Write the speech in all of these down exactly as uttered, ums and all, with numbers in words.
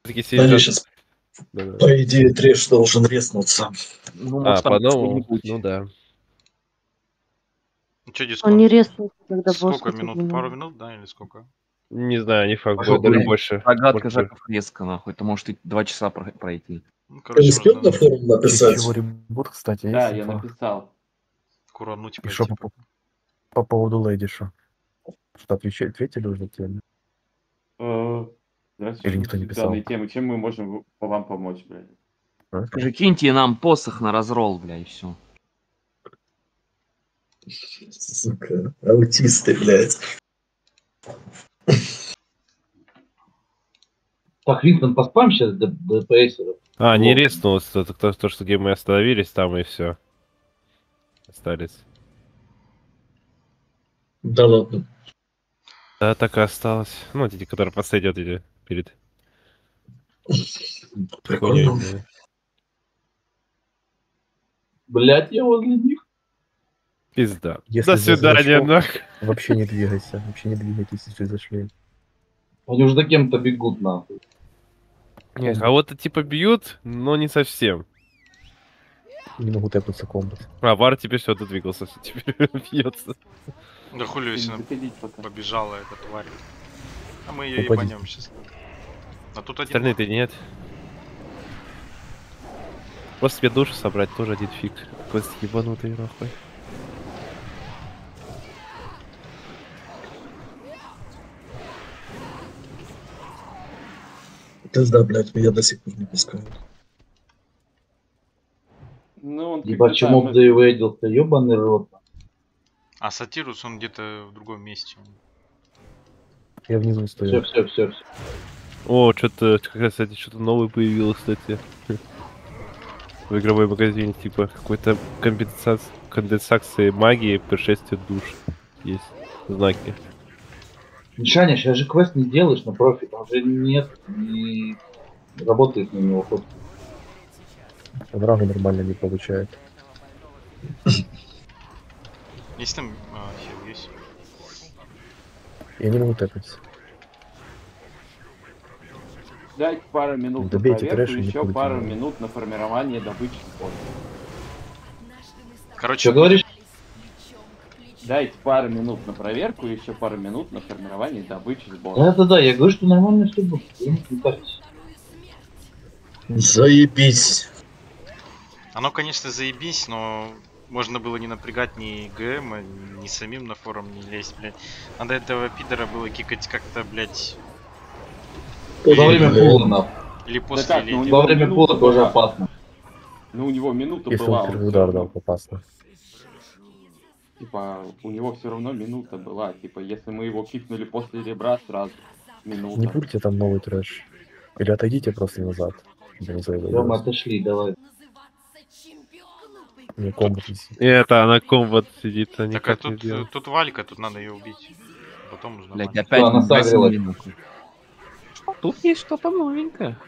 Они сейчас, по идее, треш должен резнуться. Ну, А, может, там по-новому? что-нибудь. Ну да. Ну что, Он дисконт? не резнулся, когда Сколько босс минут? отодвинул. Пару минут, да, или сколько? Не знаю, не факт, Пошел будет даже курить. больше. Загадка Может, Жаков резко, нахуй. Это может и два часа про- пройти. Ну, Ты короче, успел можно на форум Через написать? чего ребут, кстати, Да, есть я инфа? написал. курануть И пойти. что по, по поводу Лэдиша? Что, отвечали, ответили уже тебе? Э, Здравствуйте, Или никто не слушайте писал? данные темы. Чем мы можем в- по вам помочь, блядь? А? Скажи, киньте нам посох на разрол, бля, и все. Сука, аутисты, блядь. Так, Винтон, поспам сейчас до ДПС. А, не Вот. реснулось, то, то, то, что где мы остановились, там и все. Остались. Да ладно. Да, так и осталось. Ну, эти, которые последние вот эти перед хуйней, Прикольно. да. Блядь, я возле них. Пизда. Если До за свидания, значком, нахуй. вообще не двигайся, вообще не двигайтесь, если зашли. Они уже за кем-то бегут, нахуй. Не, кого-то типа бьют, но не совсем. Не могу тэпнуться комбат. А, Вар теперь все двигался, теперь бьется. Да хули, если она Заходить пока. побежала эта тварь. А мы ее Упади. ебанем сейчас. А тут один... Остальные-то нет. Просто себе душу собрать тоже один фиг. Какой ебанутый нахуй. Пизда, блядь, меня до сих пор не пускают. Ну, он Ебать, как-то чему там, бы заеведился, ебаный рот. А Сатирус, он где-то в другом месте. Я внизу Все, стою. все, все, все. О, что-то, кстати, что-то новое появилось, кстати. В игровой магазине, типа, какой-то компенсация, конденсации магии, пришествие душ. Есть знаки. Мишаня, сейчас же квест не делаешь на профи, там же нет, не работает на него хоть. Врага нормально не получает. Есть там... А, хил есть. Я не могу тэпать. Дайте пару минут на Добейте проверку, трэш и не еще пульте пару его. минут на формирование добычи поля. Короче, Что говоришь? Дайте пару минут на проверку, еще пару минут на формирование добычи сбора. Да-да-да, я говорю, что нормально все будет. Вы не парьтесь. Заебись. оно, конечно, заебись, но можно было не напрягать ни ГМ, ни самим на форум не лезть, блядь. Надо этого пидора было кикать как-то, блядь, Во время Блин. пула, нахуй. или после как, ну, леди. Во время минута пула тоже была. опасно. Ну, у него минута Если была. он он первый всё удар равно- дал, опасно. Типа, у него все равно минута была. Типа, если мы его кикнули после ребра сразу, минута. Не пульте там новый трэш. Или отойдите просто назад. Да не знаю, Все, мы отошли, давай. мне комбат висит. И это, она комбат сидит, а Так а никак не тут, делает. тут Валька, тут надо ее убить. Потом уже Блять, нормально. опять она восемь сагрилась. минут. Тут есть что-то новенькое.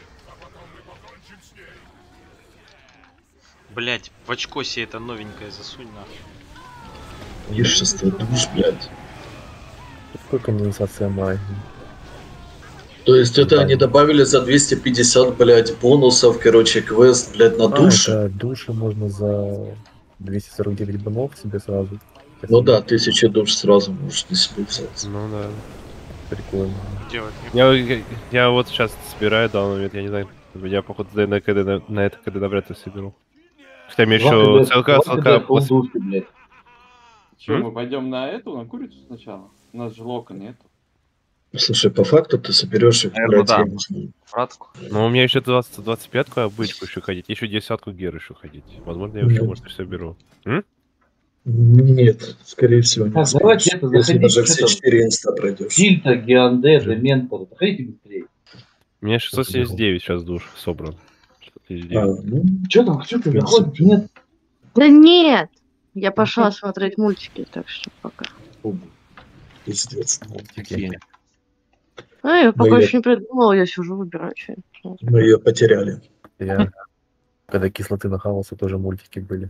Блять, в очко себе это новенькое засунь нахуй. Ешество душ, блядь. Какой конденсация магии? То есть это они добавили за двести пятьдесят, блядь, бонусов, короче, квест, блядь, на А, душе. это души можно за двести сорок девять банов себе сразу. Ну да, тысяча душ сразу можешь на себе взять. Ну да. Прикольно. Делать не Я, я, я вот сейчас собираю данный момент, я не знаю. Я, походу, на, на, на, на это когда навряд ли соберу. Хотя мне еще целка, целка после... Души, блядь. Че, М? мы пойдем на эту, на курицу сначала? У нас же лока нету. Слушай, по факту ты соберешь их, Наверно, блядь, да. я не знаю. Братку. Ну, у меня еще двадцать, двадцать пятку обычку еще ходить, еще десятку гер еще ходить. Возможно, я еще, Нет. может, соберу. М? Нет, скорее всего, не Так, успеешь. давайте это, Если заходите, даже что все там? четыре инста пройдешь. Сильта, Геанде, Дементор. Заходите быстрее. У меня шестьсот семьдесят девять сейчас душ собран. шестьсот семьдесят А, девять. ну, Че там, Ксюка, принципе. заходит? Нет. Да нет! Я пошла смотреть мультики, так что пока. фу, пиздец. Какие? А, я пока Ну, я- еще не придумала, я сижу, выбираю что-нибудь. Мы ее потеряли. Я, когда кислоты нахавался, тоже мультики были.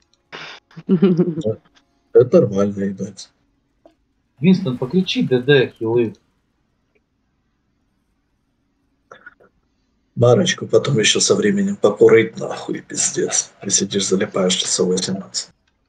Это нормально, ебать. Винстон, покричи ДД, хилы. Марочку потом еще со временем покурить нахуй, пиздец. И сидишь, залипаешь часов восемнадцать.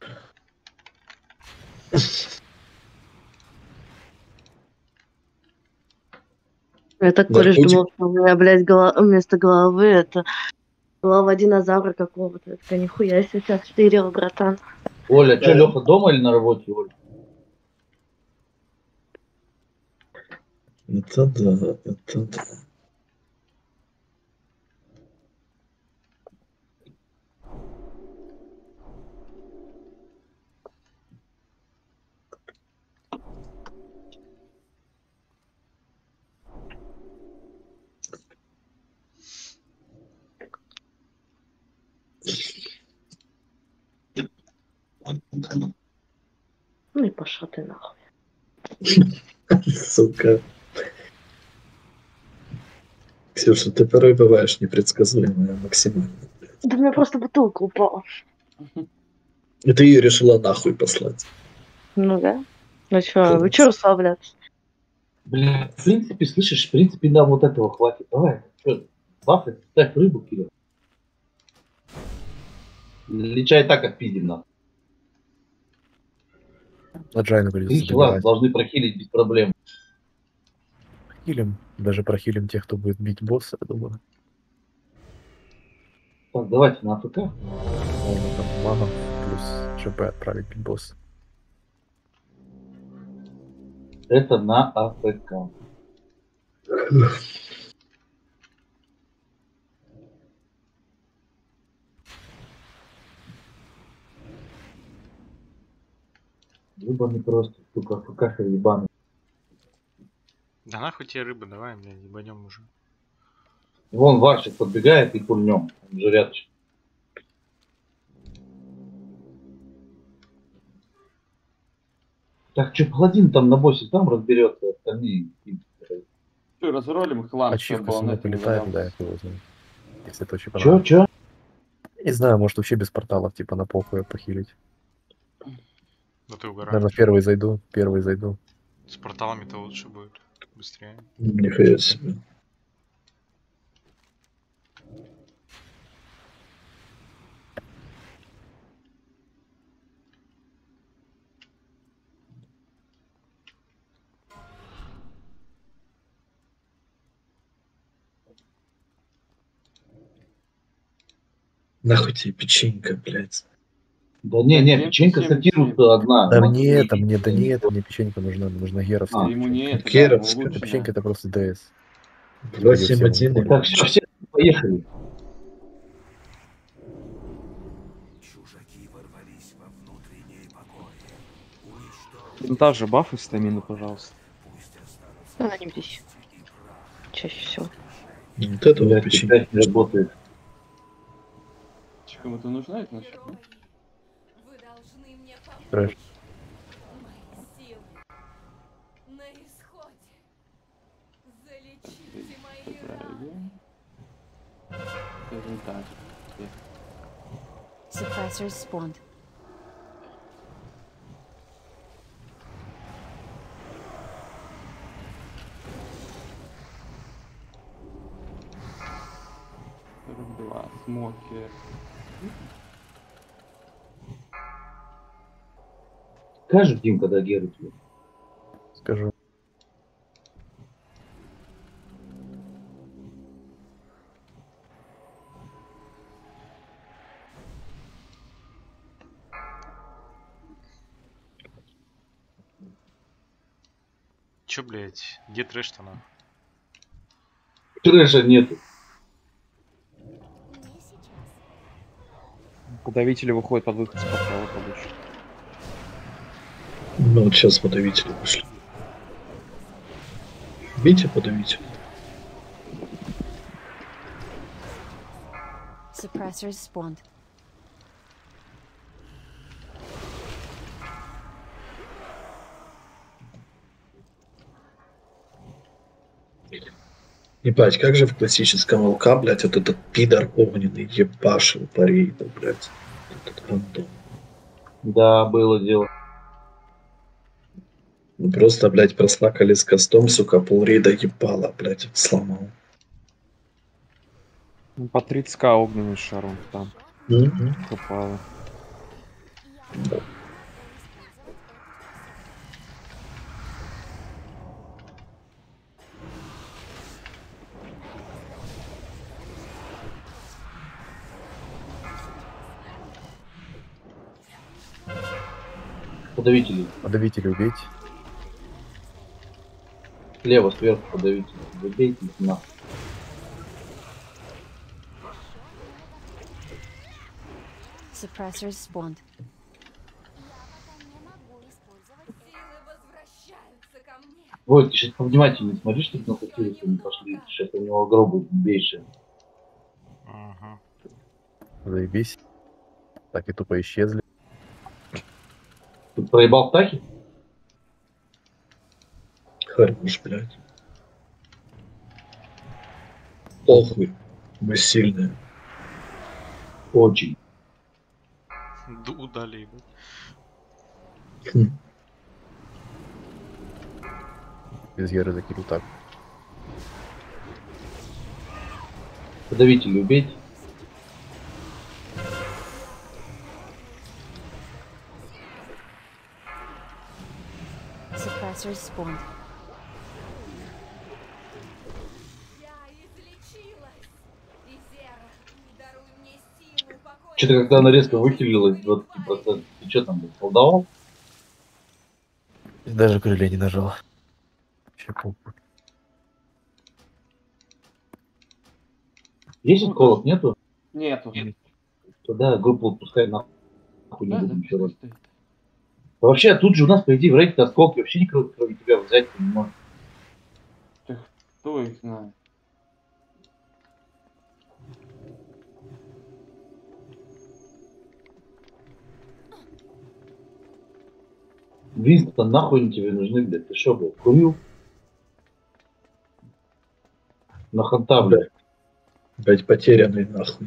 Я так Да, кореш очень- думал, что у меня, блядь, голова... вместо головы это голова динозавра какого-то. Я такая, нихуя себе сейчас штырила, братан. Оля, что, Леха дома или на работе, Оля? Это да, это да. Ну и пошла ты нахуй. Сука. Ксюша, ты порой бываешь непредсказуемая максимально. Да у меня просто бутылка упала. И ты ее решила нахуй послать. Ну да. Ну чё, вы чё расслабляться? Бля, в принципе, слышишь, в принципе, нам вот этого хватит. Давай, что, бафы, ставь рыбу, Кирилл. Лича и так отпиздим нам. На Джайну придется Три хила добивать. должны прохилить без проблем. Хилим. Даже прохилим тех, кто будет бить босса, я думаю. Так, давайте на АФК. Можно там магов плюс ЖП отправить бить босса. Это на АФК. Ебаный просто, сука, АФК ебаный. Да нахуй тебе рыбы, давай, блядь, ебанем уже. Вон варщик подбегает и пульнем. Он же рядышком. Так, что, паладин там на боссе там разберется, остальные. Что, разролим хлам, Ачивка чтобы он сама это не полетает, валялся. да, это его знаю. Если это очень Чё, понравится. чё? Не знаю, может вообще без порталов, типа на похуй похилить. Ну ты угораешь. Наверное, первый зайду, первый зайду. С порталами-то лучше будет. Быстрее. Нихуя себе. Нахуй тебе печенька, блядь. Да не, не, Зачем печенька всем сатируется одна. Да Она мне не- это, мне, да не это, мне печенька нужна, нужна А, геровская. ему не это, да, Кировская. ему лучше, Печенька да. это просто ДС. восемь один. всем Так, все, все, поехали. Там же бафы стамины, пожалуйста. Она не здесь. Чаще всего. Вот это вот Блядь, печенька. опять не работает. Кому-то нужна это значит? да? Вы должны мне помочь. Трэш. Мои силы на исходе. Залечите мои раны. Скажем так. Suppressors spawned. сорок два. Смокер. Скажешь, Дим, когда Геру тебе? Скажу. Чё, блядь, где трэш-то на? Трэша нету. Не сейчас. Подавители выходят под выход с портала получше. Ну вот сейчас подавители вышли. Бейте подавитель. Suppressors spawned. Ебать, как же в классическом ЛК, блядь, вот этот пидор огненный ебашил по рейду, блядь. Этот рандом. Да, было дело. Ну просто, блядь, прослакали с костом, сука, полрейда ебало, блядь, сломал. По тридцать ка огненный шаром там Мгм. попало. Подавители. Подавители убейте. Слева, сверху подавители. Забейте их нахуй. Suppressors spawned. Вот, ты сейчас повнимательнее смотри, чтобы на хатилицу не пошли. Сейчас у него гробы бейшие. Ага. Заебись. Так и тупо исчезли. Ты проебал птахи? Хорош, блядь. Похуй. Мы сильные. Очень. Ду дали ему. Хм. Без Геры закинул так. Подавители убейте. Suppressors spawned. Что-то когда она резко выхилилась двадцать процентов. Ты что там, блядь, колдовал? Даже крылья не нажал. Вообще похуй. Есть отколов, нету? Нету. Тогда группу пускай нахуй не Да, будем да, еще раз. стоит. Вообще, тут же у нас, по идее, в рейде осколки вообще никто, кроме тебя, взять не может. Кто их знает? Винстон, нахуй они тебе нужны, блядь? Ты шо, блядь, курил? На ханта, блядь. Блядь, потерянный нахуй.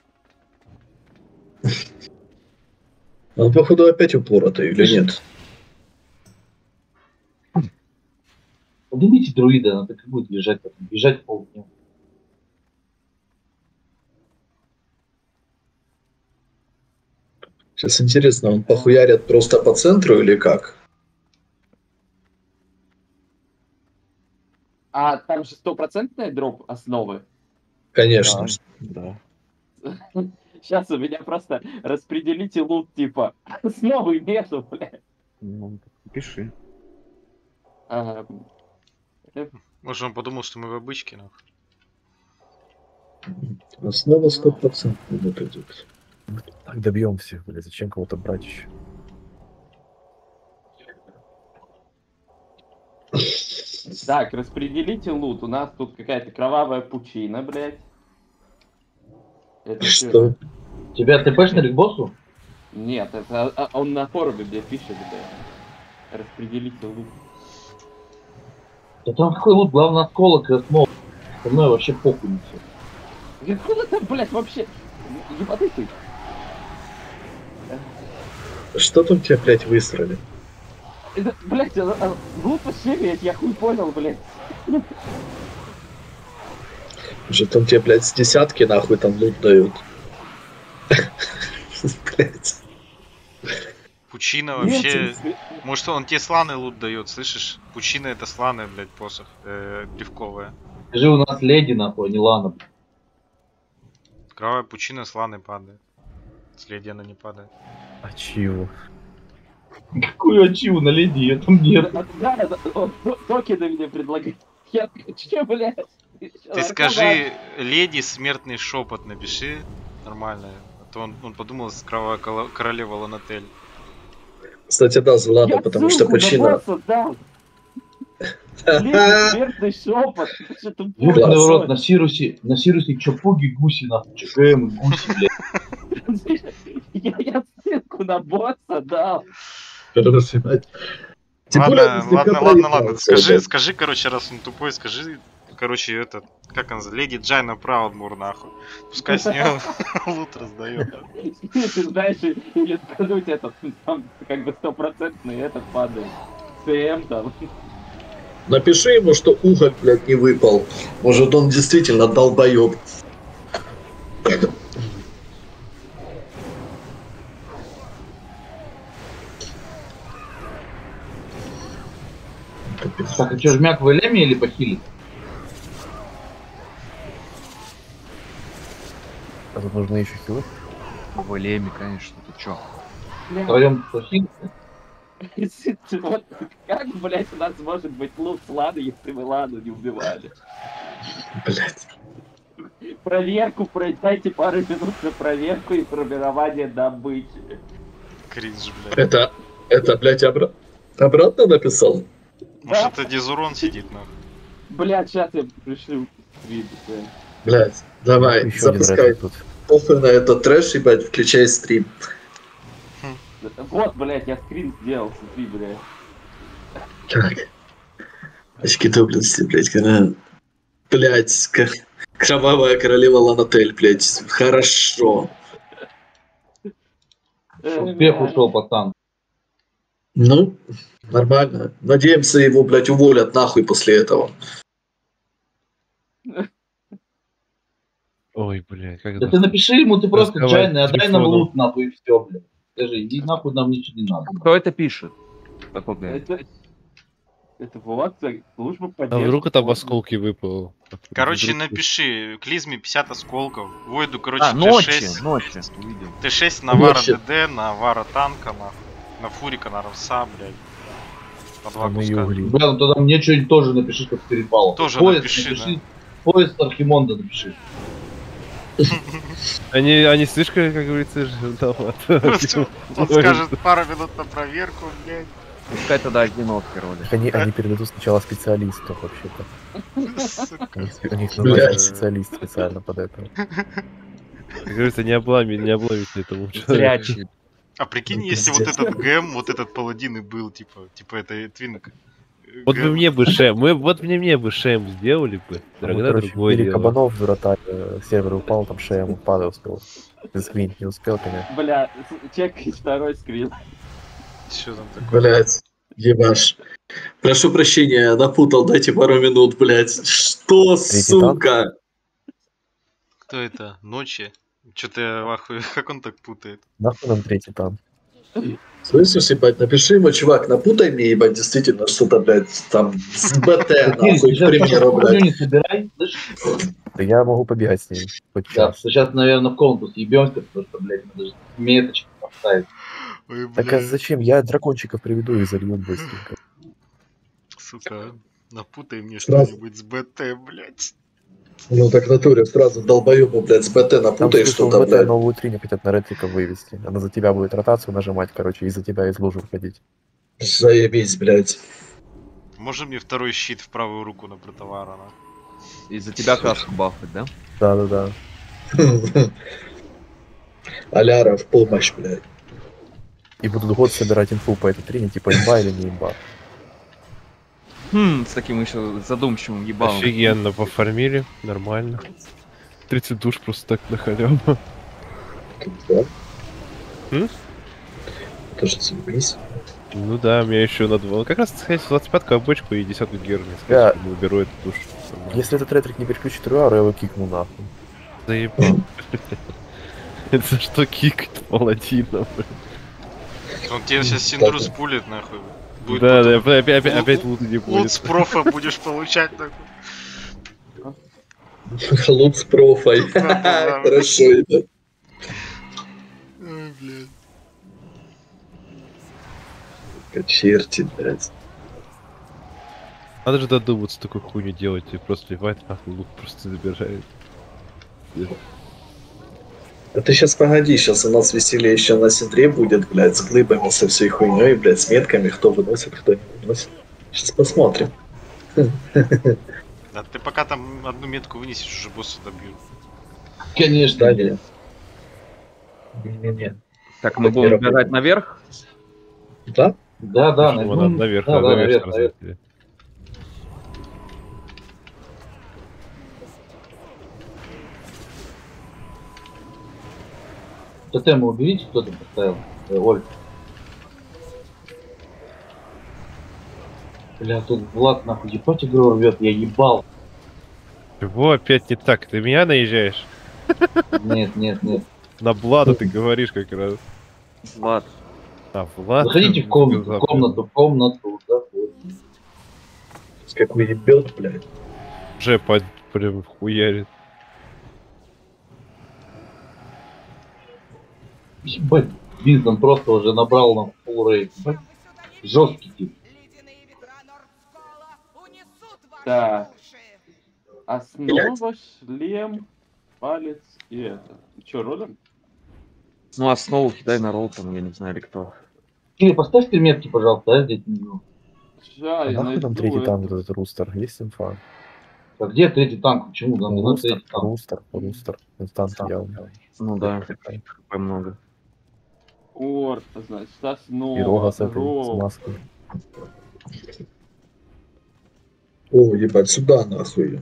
Он, походу, опять упоротый или нет? Поднимите друида, она так и будет лежать, потом, бежать полдня. Сейчас интересно, он похуярит просто по центру или как? А там же стопроцентный дроп основы. Конечно. Да. Сейчас у меня просто распределите лут, типа, основы нету, блядь. Ну, пиши. А, э, Может, он подумал, что мы в обычке, нахуй. Основа сто процентов вот идет. Так добьем всех, блядь. Зачем кого-то брать еще? Так, распределите лут. У нас тут какая-то кровавая пучина, блядь. Это Что? чё? Тебя ТПшный к боссу? Нет, это а, он на форуме где пишет, блядь. Распределите лут. Да там какой лут, главное осколок и основа. Остальное вообще похуй не все. Откуда там, блядь, вообще? Ебаный ты. Что там тебя, блядь, высрали? Это, блядь, а, а, лут вообще, блядь, я хуй понял, блядь. Уже там тебе, блядь, с десятки нахуй там лут дают. Блядь. Пучина вообще... Нет, Может, он тебе сланый лут дает, слышишь? Пучина это сланая, блядь, посох. Э, древковая. Скажи, у нас леди, нахуй, а не лана. Кровавая пучина с ланы падает. С леди она не падает. А чего? Какую ачиву на леди, ее там нет. Да, да, да, он то- токены мне предлагает. Я, че, блядь? Ты скажи, леди смертный шепот напиши. Нормально. А то он, он подумал, с кровавая кола- королева Ланатель. Кстати, да, Злата, Я потому что ссылку на почина. босса дал. Леди, смертный шепот. Что ты Ёбаный Класс. в рот, на Сирусе, на Сирусе чапуги, гуси, нахуй, ЧКМ, гуси, блядь. Я, я ссылку на босса дал. Развивать. Тем Ладно, более, если ладно, как ладно, ладно. проебался, Скажи, да. скажи, короче, раз он тупой, скажи, короче, этот, как он, леди Джайна Праудмур, нахуй. Пускай с нее лут раздает. Ты знаешь, или сказать этот, там как бы стопроцентный этот падает. ТМ там. Напиши ему, что уголь, блядь, не выпал. Может, он действительно долбоеб. Так, а что, жмяк в элеме или похилит? А тут нужны еще хилы. В Элеме, конечно, ты чё? Втроем похилит? Вот как, блядь, у нас может быть лут с Ладой, если мы Ладу не убивали? Блять. Проверку, про- дайте пару минут на проверку и формирование добычи. Кринж, блядь. Это, это, блядь, обра... обратно написал? Может, это дизурон сидит, нахуй. Блядь, сейчас я пришлю видео. Блядь, давай, Еще один запускай. ретро тут. Похуй на этот трэш, ебать, включай стрим. Вот, блядь, я скрин сделал, смотри, блядь. Так. Очки доблести, блядь, когда... Блядь, как... Кровавая королева Ланатель, блядь. Хорошо. Успех ушел, пацан. Ну, нормально. Надеемся, его, блядь, уволят нахуй после этого. Ой, блядь, как Да это... ты напиши ему, ты просто Разговаривать чайный, отдай нам телефоном. лут, нахуй, и все, блядь. Скажи, иди нахуй, нам ничего не надо. Кто это пишет? Какой, блядь? Это... Это вот служба А поддержки. вдруг там осколки выпало? Короче, Вдруг- напиши, Клизме пятьдесят осколков, Войду, короче, А, ночи, Т6, ночи, увидел. Т6 на Вара Ночи. ДД, на Вара танка, на, на Фурика, на Равса, блядь. По два А мы куска. её угли. Бля, ну тогда мне что-нибудь тоже напиши, как перепало. Тоже Поезд напиши, Поезд Архимонда напиши. Они, они слишком, как говорится, виноваты. Он скажет пару минут на проверку, блядь. Пускай тогда одинокий ролик. Так Они, они передадут сначала специалистов вообще-то. Сука. У них, у них Блядь. назначен специалист специально под это. Как говорится, не облами, не обломите этому человеку. Зрячий. А прикинь, Ну, если вот пиздец. этот ГЭМ, вот этот паладин и был, типа, типа это Твинок. Вот бы мне бы шем, мы, вот мне мне бы шем сделали бы. Мы, Тогда короче, другое били дело. кабанов в врата, э, сервер упал, там шея ему падал, успел. Скрин не успел, конечно. Бля, чекай второй скрин. Что там такое? Блядь, ебаш. Прошу прощения, напутал, дайте пару минут, блядь. Что, сука? Кто это? Ночи? Что-то я в ахуе, как он так путает? Нахуй нам третий там. Слышишь, ебать, напиши ему, чувак, напутай мне, ебать, действительно, что-то, блядь, там, с БТ, нахуй, к примеру, Хуйню блядь. не собирай, слышишь? Да я могу побегать с ним. Хоть Да, час. сейчас, наверное, в комнату съебемся, потому что, блядь, надо же меточки поставить. Ой, Так а бля, зачем? Я дракончиков приведу и зальют быстренько. сука, напутай мне Сразу. что-нибудь с БТ, блядь. Ну так в натуре сразу долбоёбу, блядь, с БТ Там напутай слышал, что-то, в блядь. новую триню хотят на ретрика вывести. Она за тебя будет ротацию нажимать, короче, и за тебя из лужи входить. Заебись, блядь. Можно мне второй щит в правую руку на протовара, на? Из-за тебя краску бафать, да? Да-да-да. Аляра в помощь, блядь. И будут год собирать инфу по этой трине, типа имба или не имба. Хм, с таким еще задумчивым ебалом. Офигенно пофармили, нормально. тридцать душ просто так на халяву. Да? М? Тоже заебись. Ну да, у меня еще на два. Как раз сходить в двадцать пятку бочку и десятку герни. Я- Уберу эту душу. Если этот ретрик не переключит руару, я его кикну нахуй. Заебал. Это за что кикать паладина, блин? Он тебе сейчас синдру спулит, нахуй. Будет Да, да, потом опять, опять, лут- опять лута не лут с будет. профа будешь получать, нахуй. Лут с профой. Да-да-да. Хорошо, ебать. Ой, блядь. Черти, блядь. Надо же додуматься такую хуйню делать и просто ливать нахуй лук просто забирает. А ты сейчас погоди, сейчас у нас веселье еще на синдре будет, блядь, с глыбами, со всей хуйней, блядь, с метками, кто выносит, кто не выносит. Сейчас посмотрим. Да ты пока там одну метку вынесешь, уже босса добьют. Конечно, Да, нет. не. Не-не-не. Так, мы Так не будем работает. бежать наверх? Да? Да, да, Почему ну, надо наверх, да, надо да, наверх наверх, сразу наверх. идти. Тотемы уберите, кто там поставил. Э, Оль. Бля, тут Влад нахуй ебать игру рвет, я ебал. Чего опять не так? Ты меня наезжаешь? Нет, нет, нет. На Влада ты говоришь как раз. Влад. А, Влад... Заходите в комнату, в сказал. комнату, в комнату, заходите. как уебет, блядь. Уже под прям хуярит. Ебать, Винстон просто уже набрал на фулл рейд. Жесткий тип. Так. Основа, шлем, палец и это. Че, ролим? Ну, основу кидай на ролл, там, я не знаю, или кто. Кири, поставь три метки, пожалуйста, а здесь внизу. Ща, А я нахуй там найду третий танк, это. вот этот рустер? Есть инфа? А где третий танк? Почему нам не надо Рустер, третий танк? рустер, рустер. Танк я Ну да, хп много. Орт, значит, основа, И рога с этой, с ролл. маской. О, ебать, сюда нахуй.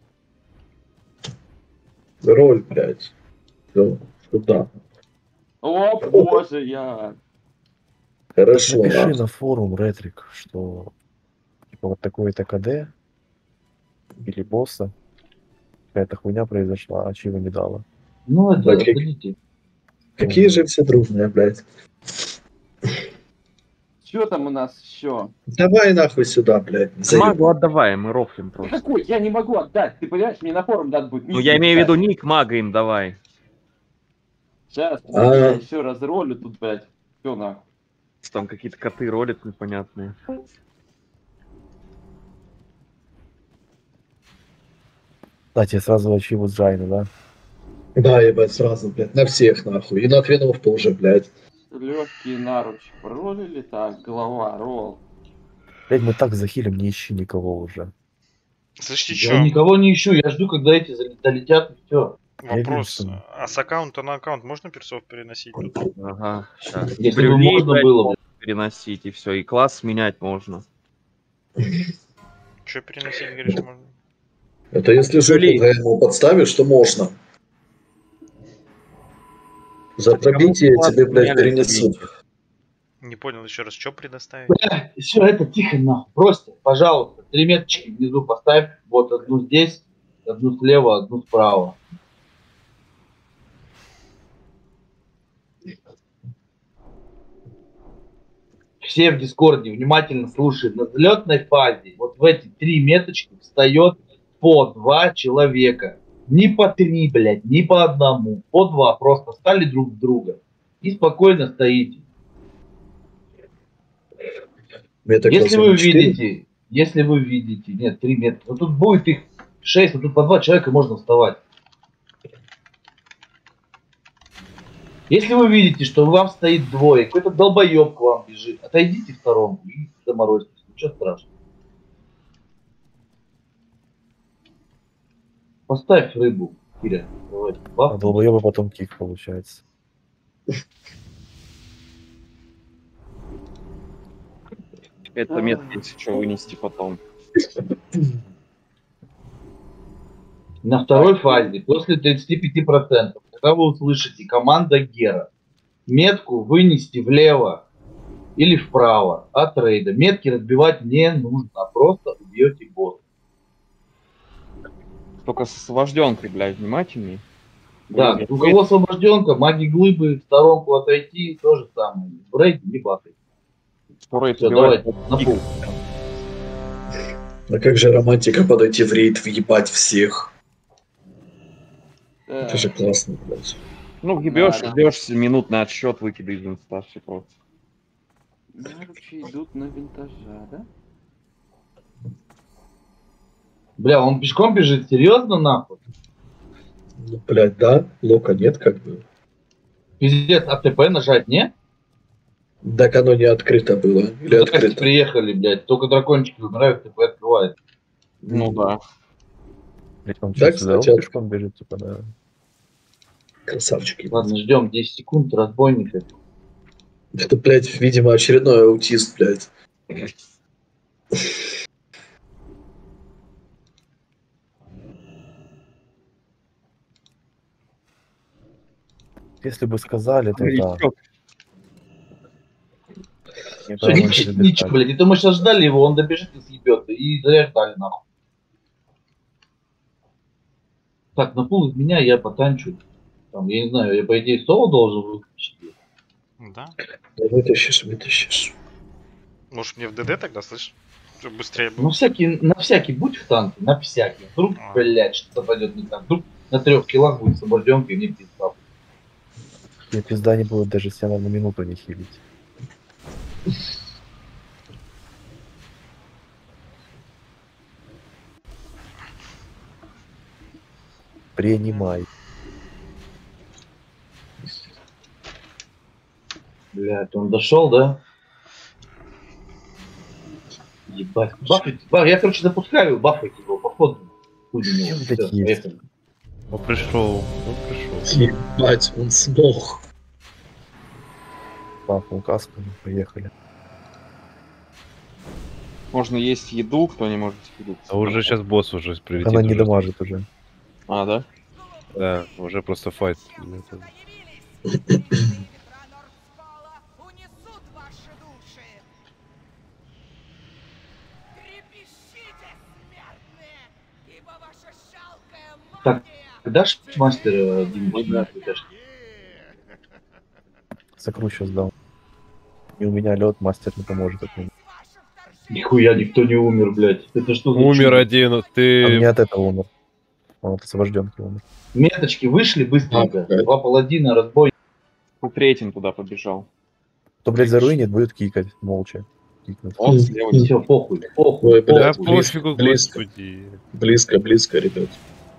Роль, блядь. Всё, сюда. О, боже, я... Хорошо, Напиши нахуй. на форум, Ретрик, что типа вот такой-то КД или босса какая-то хуйня произошла, а чего не дала. Ну, это, Да, как- отходите. Какие же все дружные, блядь. Что там у нас еще? Давай нахуй сюда, блядь. заеб- Магу отдавай, мы рофлим просто. Какой? Я не могу отдать, ты понимаешь, мне на форум надо будет. Ну, я имею в виду ник мага им давай. Сейчас, А. я еще раз ролю тут, блядь. Все нахуй. Там какие-то коты ролят непонятные. Кстати, сразу ачиву с Джайна, да? Да, ебать, сразу, блядь, на всех нахуй. И на хренов тоже, блядь. Легкие наручи пролили, так, голова, ролл. Блять, мы так захилим, не ищи никого уже. Слушайте, Я чё, никого не ищу, я жду, когда эти зале- долетят, и все. вопрос. Винстон. А с аккаунта на аккаунт можно персов переносить? тут? Ага, сейчас. Если бы можно было. переносить, и все. И класс менять можно. Чё переносить, говоришь, можно? Это если жопу Блин. ему подставишь, то можно. За пробитие класс тебе, блядь, поменяли, перенесут. Не понял еще раз, что предоставить? Бля, все, это тихо нахуй. Просто, пожалуйста, три меточки внизу поставь. Вот одну здесь, одну слева, одну справа. Все в Дискорде внимательно слушают. На взлетной фазе вот в эти три меточки встает по два человека. Не по три, блядь, не по одному. По два. Просто встали друг в друга. И спокойно стоите. Меток Если разве вы не четыре? видите, если вы видите, нет, три метра, ну тут будет их шесть, а тут по два человека можно вставать. Если вы видите, что вам стоит двое, какой-то долбоеб к вам бежит, отойдите в сторонку и заморозьтесь, ничего страшного. Поставь рыбу, Киря. Давай, А бах. долбоеба потом кик получается. Это метка, если что, вынести потом. На второй фазе, после тридцати пяти процентов, когда вы услышите команда Гера, метку вынести влево или вправо от рейда. Метки разбивать не нужно, а просто убьете босса. Только с освобожденкой, блядь, внимательней. Да, Блин, у кого освобожденка, маги глыбы, в сторонку отойти, то же самое. В рейд не бахать. Скоро Все, это давайте, на пул. А как же романтика подойти в рейд, въебать всех? Э, Это же классно, блядь. Ну, гибешь, Да, да. ждешь минутный отсчет, выкидай из инста, просто. наручи идут на винтажа, да? Бля, он пешком бежит, серьезно нахуй? Ну, блядь, да, лока нет, как бы. Пиздец, АТП нажать, не? Так оно не открыто было. Или Здрасте, открыто. приехали, блядь, только дракончики умирают, ТП открывает. Ну да. Блять, он Да, что, сюда кстати, пешком бежит, типа, да. Красавчики. Ладно, ждем десять секунд, разбойника. Это, блядь, видимо, очередной аутист, блядь. Если бы сказали, то да. Не Все, прям ничего, очень ничего, деталь. блядь, это мы сейчас ждали его, он добежит и съебет, и зря ждали, нахуй. Так, на пул из меня я потанчу. Там, я не знаю, я по идее соло должен выключить. Да. Да вытащишь, вытащишь. Может мне в ДД тогда, слышь? Чтоб быстрее Ну было. всякий, на всякий будь в танке, на всякий. Вдруг, А. блядь, что-то пойдет не так. Вдруг на трех килах будет освобожденка и мне пизда. Мне пизда не будет, даже если она на минуту не хилить. Принимай. Блядь, он дошел, да? Ебать. Бафать, баф, я, короче, запускаю, бафать его, походу. Будем его. Чем блядь, Всё, есть? поехали. Он пришел, он пришел. Ебать, он смог. Бафнул каску, ну, поехали. Можно есть еду, кто не может еду. А уже сейчас босс уже прилетит. Она не уже. дамажит уже. А, да? Да, уже просто файт. Это- Унесут ваши души. Трепещите, смертные, ибо ваша жалкая Так. магия. Дашь мастер э, Дим? Ой, да. Дашь? Сокру сейчас дал. И у меня лед, мастер не поможет от меня. Нихуя никто не умер, блядь. Это что за Умер чудо? один, А ты... мне от этого умер. Он от освобожденки умер. Меточки вышли быстренько. А, Два паладина, разбой. У третьим туда побежал. Кто, блядь, заруинит, будет кикать молча. Кикнуть. Он слева. Все, похуй, похуй, Ой, Да блядь, похуй. близко, пофигу, близко, господи. близко, близко, ребят.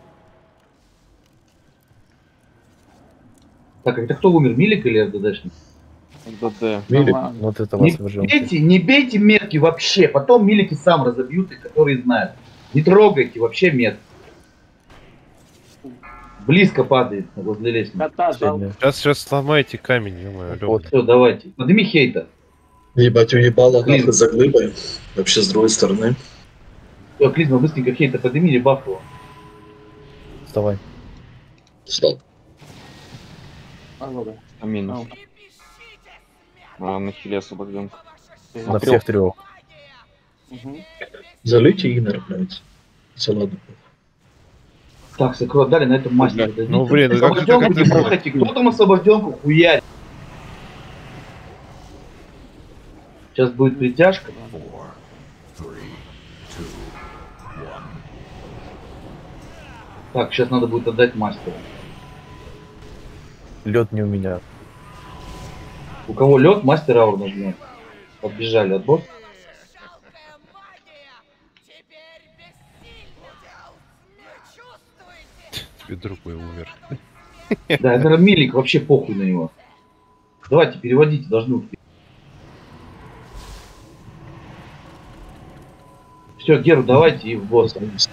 Так, а это кто умер, Милик или РДДшник? ДД. Милик, Ага. Вот это Не освобожденки. бейте, не бейте метки вообще, потом Милики сам разобьют, и которые знают. Не трогайте вообще мет. Близко падает возле лестницы. Кота жалко. Последняя. Сейчас, сейчас сломайте камень, ё-моё, Вот. Лёва. Все, давайте. Подними хейта. ебать, уебало Блин. нахуй за глыбой. Вообще с другой стороны. Все, Клизма, быстренько хейта подними или баф его. Вставай. Встал. А, ну да. А минус. А, на хиле освобожден. На всех трех. Мгм. Залейте Игнор, блядь. Все ладно. Так, Сокру отдали, на этом мастера Ну, дадите. блин, ну как это- Освобожденку как не это- трогайте. Кто там освобожденку хуярит? Сейчас будет притяжка. Так, сейчас надо будет отдать мастеру. Лед не у меня. У кого лед, мастер аур нажмет. Подбежали от босса. Жалкая магия. Теперь бессильно. Не чувствуете? Тебе друг мой умер. Да, это Милик, вообще похуй на него. Давайте, переводите, должны успеть. Все, Геру давайте и в босса. Теперь почувствуйте.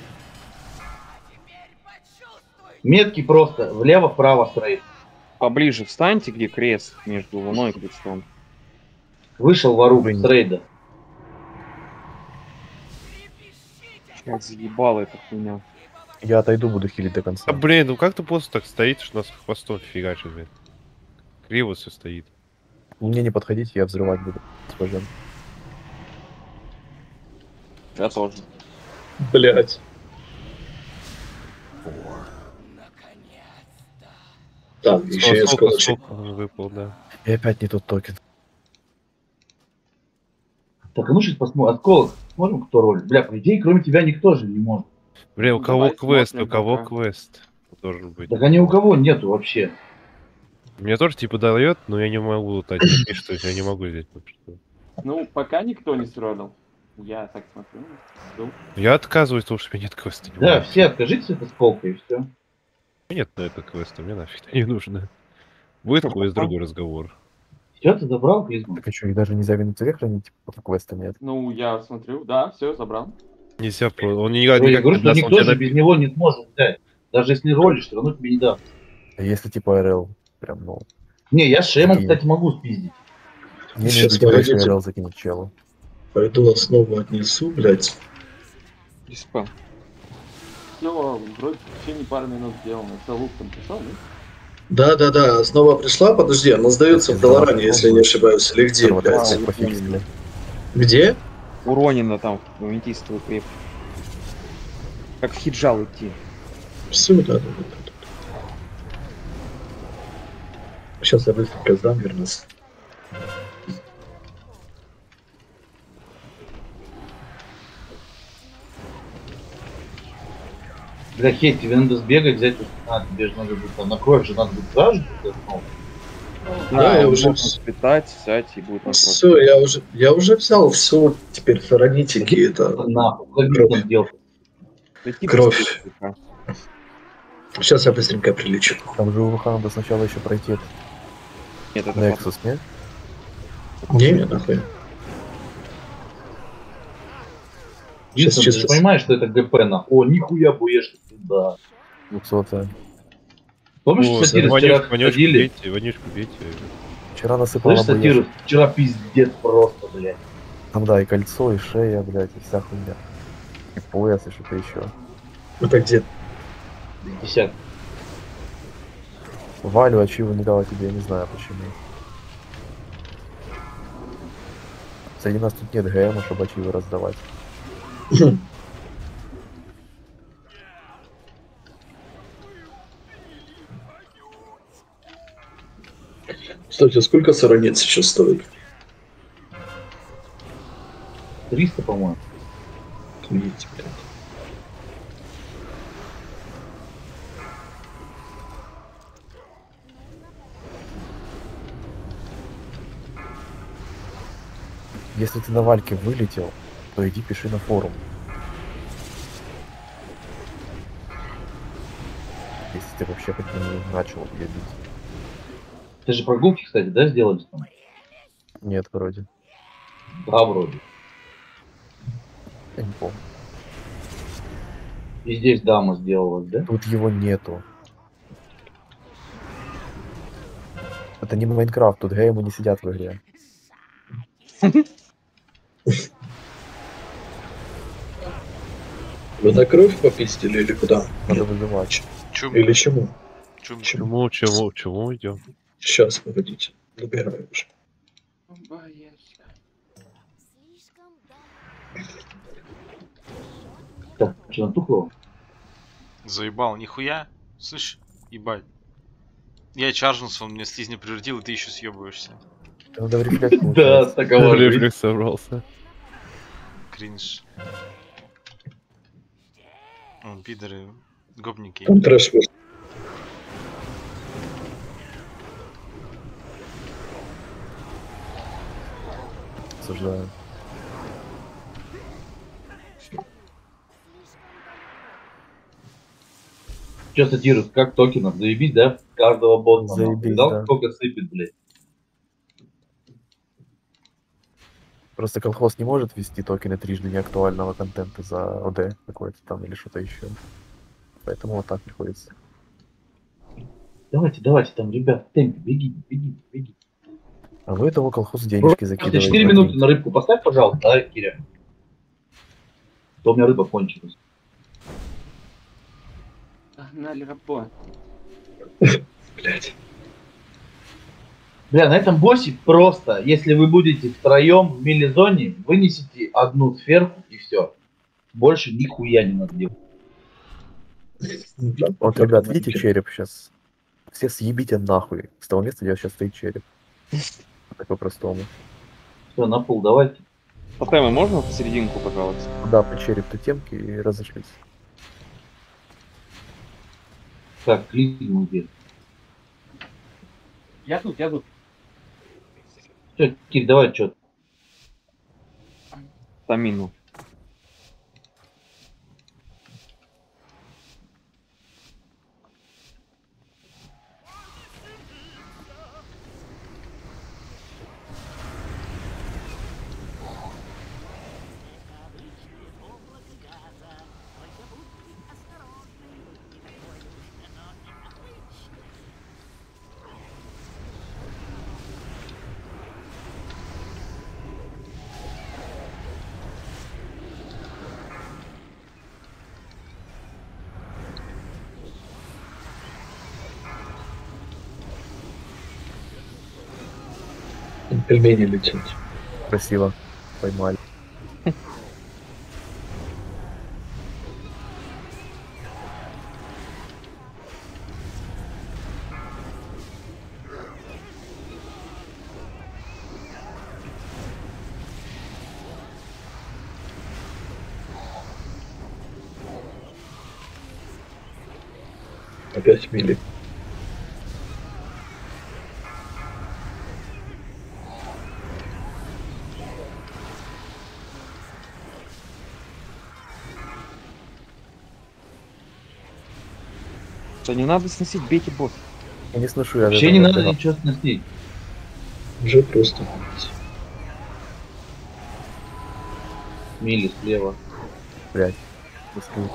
Метки просто влево-вправо строит. Поближе встаньте, где крест между луной и крестом. Вышел ворук Блин. с рейда. Как заебала эта хуйня. Я отойду, буду хилить до конца. А блин, ну как ты просто так стоит, что нас хвостом фигачит, блин. Криво все стоит. Мне не подходите, я взрывать буду. Освобожден. Я тоже. Блять. Так, еще О, есть сколько, кулачок. сколько он выпал, да. И опять не тот токен. Так, а ну сейчас посмотрим. Осколок. Смотрим, кто роль. Бля, по идее, кроме тебя никто же не может. Блин, у Ну, кого давай квест, у смотрим кого пока. квест должен быть. Так а ни у кого нету вообще. Мне тоже типа дает, но я не могу лутать. Мне пишет, что я не могу взять. потому что- Ну, пока никто не сродал. Я так смотрю. жду. Я отказываюсь, потому что у меня нет квеста. не Да, могу. все откажитесь от осколка и все. У меня нет на это квеста, мне нафиг не нужно. Будет квест, другой разговор. Все, ты забрал, Клизма? Так а что, их даже нельзя в инвентаре хранить, пока квеста нет. Ну, я смотрю, да, все, забрал. Нельзя про... Он никак, Я никак говорю, не что даст, он никто тебе же напи- без него не сможет взять. Даже если ролишь, все равно тебе не даст. А если типа РЛ, прям, ну... Не, я с Шемом, Какие? кстати, могу спиздить. Не Сейчас имею в виду, погодите. РЛ закинуть челу. Пойду основу отнесу, блядь. Диспел. Все, вроде в течение пары минут сделано. Все, лук там пришел, ну? Да-да-да, основа пришла, подожди, она сдается в Долоране, если я не ошибаюсь. Или где, Вот блядь? так пофиксили. Где? Уронено там в аметистовую крепость. Как в хиджал идти. Все, да, да, да, да. Сейчас я быстренько сдам, вернусь. Бля, Хейт, тебе надо сбегать, взять... вот- А, тебе же надо будет там на кровь же надо будет сразу же ну, Да, я его уже можно спитать, взять и будет на кровь. все, я уже, я уже взял все, теперь храните это нахуй, как кровь. там делать? Зайти Кровь. быстрее, пока. Сейчас я быстренько прилечу. Там же у ВХ надо сначала еще пройти этот Нет, это Nexus, нет? Не, не, нахуй. Сейчас Винсент, ты же чисто... понимаешь, что это ГП нахуй? О, нихуя буешка, да. двухсотая. Помнишь, О, сатиры Ванюш- вчера Ванюшку ходили? бейте, Ванюшку бейте. Вчера насыпала Слышь, сатиры, боешек. вчера пиздец просто, блядь. Там, да, и кольцо, и шея, блядь, и вся хуйня. И пояс, и что-то еще. Это где? Десятка. Валю ачиву не дала тебе, я не знаю почему. Среди нас тут нет ГМа, чтобы ачивы раздавать. Кстати, сколько саранец сейчас стоит? триста, по-моему. Видите, блядь. Если ты на Вальке вылетел, то иди пиши на форум. Если ты вообще хоть бы начал ее бить. Ты же прогулки, кстати, да, сделали там? Нет, вроде. Да, вроде. Я не помню. И здесь дама сделала, да? Тут его нету. Это не Майнкрафт, тут геймы не сидят в игре. Вы на кровь попиздили или куда? Надо вызывать. Чум, Или чему? чум. Чему, чему, чему идем? Сейчас, погодите. Добираю уже. Так, что, натухло? Заебал, нихуя. Слышь, ебать. Я чаржился, он меня слизня превратил, и ты еще съебываешься. Надо в рефлекс Да, получается. такого же. Рефлекс собрался. Кринж. О, пидоры, гопники. Там трэш вышел. Осуждаю. Че сатируют, как токенов? Заебись, да? Каждого бота. Заебись, Видал, да. сколько сыпет, блядь? Просто колхоз не может вести токены трижды неактуального контента за ОД какой-то там или что-то еще. Поэтому вот так приходится. Давайте, давайте, там, ребят, в темпе, бегите, бегите, бегите. А вы этого колхозу денежки Просто закидываете. четыре минуты на рыбку поставь, пожалуйста, да, Киря? То у меня рыба кончилась. Погнали работать. Блядь. Бля, на этом боссе просто, если вы будете втроем в мили-зоне, вынесите одну сферку и все. Больше нихуя не надо делать. Вот, ребят, видите череп сейчас? Все съебите нахуй. С того места, где сейчас стоит череп. Так по-простому. Все, на пол давайте. Тотемы можно посерединку, пожалуйста? Да, по череп-то темки и разошлись. Так, клизму где? Я тут, я тут. Все, Кир, давай что. Тамину. Пельмени летят. Красиво. Поймали. Опять мили. Что, не надо сносить, бейте босс. Я не слышу, я Вообще даже не не надо отдыхал. ничего сносить. Уже просто. Мили слева. Блядь. Пустую.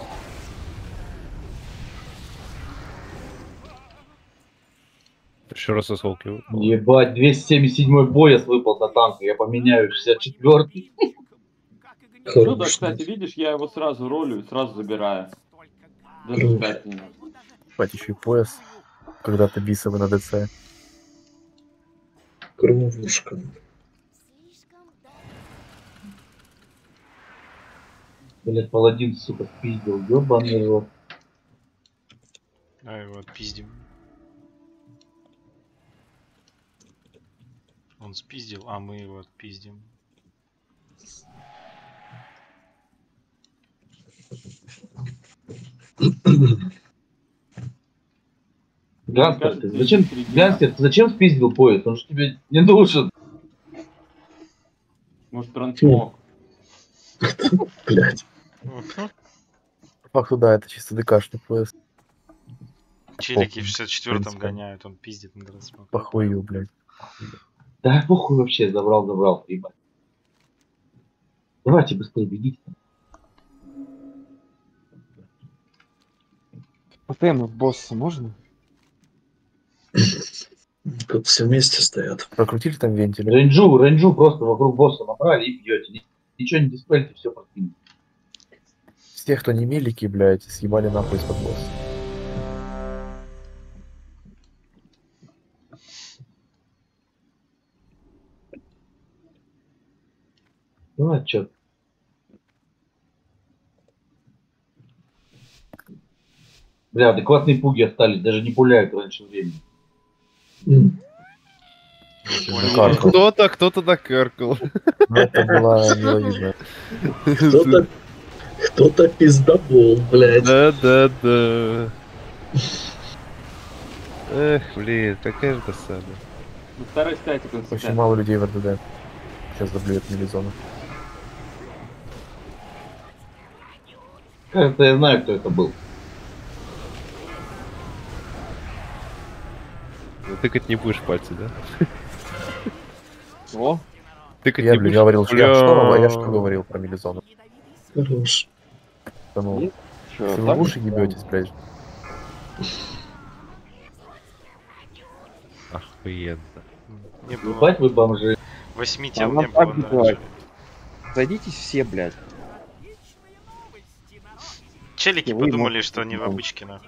Еще раз осколки. Ебать, двести семьдесят седьмой пояс выпал до танка. Я поменяю шестьдесят четвёртый. Ну да, кстати, видишь, я его сразу ролю и сразу забираю. Даже ждать не надо. Ебать, еще и пояс. Когда-то бисовый на ДЦ. Кровушка. Блять, паладин, сука, пиздил. Ёбаный рот. Давай его отпиздим. Он спиздил, а мы его отпиздим. Ганстер, ты зачем, Ганстер, ты зачем спиздил пояс? Он же тебе не нужен. Может, трансмог. Блять. По факту, да, это чисто ДКшный пояс. Челики в Похуй, шестьдесят четвёртом принципе. гоняют, он пиздит на трансмог. Похую, блядь. Да похуй вообще, забрал, забрал, ебать. Давайте быстрее бегите. Постоянно босса можно? Тут все вместе стоят. Прокрутили там вентили? Рейнджу, рейнджу просто вокруг босса набрали и бьете. Ни- Ничего не диспельте, все подкиньте. Все, кто не мелики, блядь, съебали нахуй из-под босса. Ну а чё? Бля, адекватные пуги остались, даже не пуляют раньше времени. М. Каркал. Кто-то, кто-то накаркал. Ну, это было миловидно. Кто-то... Кто-то пиздобол, блядь. Да-да-да. Эх, блин, какая же досада. Ну, второй статик он Очень сейчас. мало людей в РДД. Сейчас заблюет милизона. Кажется, я знаю, кто это был. Ну, тыкать не будешь пальцы, да? О, Тыкать Я, не блин, будешь? говорил, что я что, а я Бля. что говорил про милизону? Хорош. Да ну, чё, если вы так? в уши ебетесь, блядь. Охуенно. Не было. Ебать вы бомжи. Восьми А тел нам не было так дальше. бывает. Садитесь все, блядь. Челики Вы подумали, можете что они в быть. обычке, нахуй.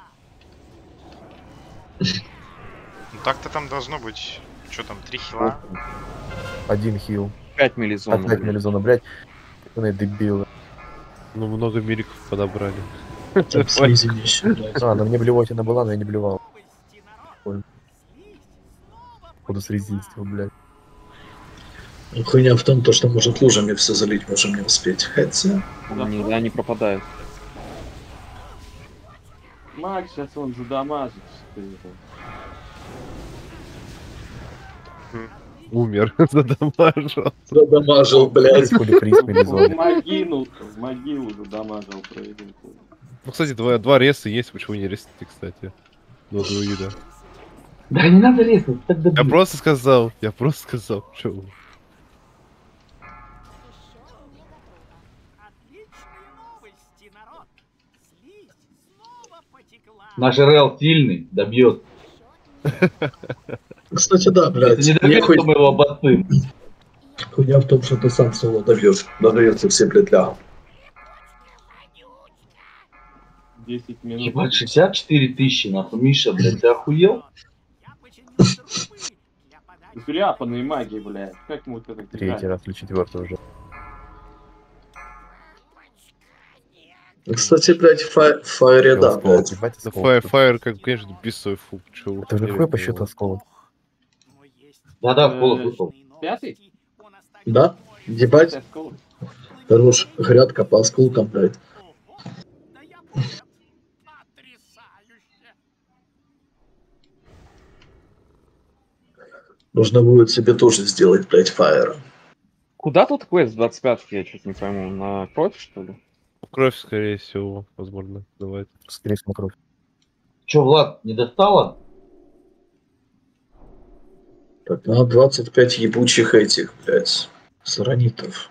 Ну так-то там должно быть. Что там, три хила? Один хил. Пять милизонов. Опять блядь. милизона, блядь. Ебаные дебилы. Ну, много миликов подобрали. Там слизень еще, блядь. А, на мне блевотина была, но я не блевал. Ой. Буду срезистил, блядь. Хуйня в том, то, что может лужами все залить, можем не успеть. Хотя... Они, они пропадают. Макс, сейчас он задамажит. Что это. Умер, задамажил. Задамажил, блядь. Хули приз В милизоне. могилу, в могилу задамажил проиграл. Ну, кстати, два, два реса есть, почему не ресите, кстати? До друида. Да не надо резать, так Я добить. просто сказал, я просто сказал, что вы. Наш РЛ сильный, добьет. Кстати, да, блядь. Если не Мне добьет, хуй- то мы его обоссым. Хуйня в том, что ты сам соло добьешь. Додается все, блядь, лягом. десять минут. Ебать, шестьдесят четыре тысячи, нахуй. Миша, блядь, ты охуел? Зряпанные маги, блядь. Как мы вот это Третий играем? раз или четвертый уже. Кстати, блядь, фа- Файре, да, Осколок, блядь. ебать, Да осколок. Fire, Fire, как, конечно, бесой фу, чё. Это же какой по счету осколок? Да-да, Э, сколок выпал. Пятый? Да? Ебать, Пятый осколок? хорош. Грядка по осколкам, блядь. Нужно будет себе тоже сделать, блядь, фаера. Куда тут квест двадцать пять? Я что-то не пойму. На кровь, что ли? Кровь, скорее всего, возможно, давайте. Скорее всего, кровь. Че, Влад, не достало? Так, надо двадцать пять ебучих этих, блядь, саранитов.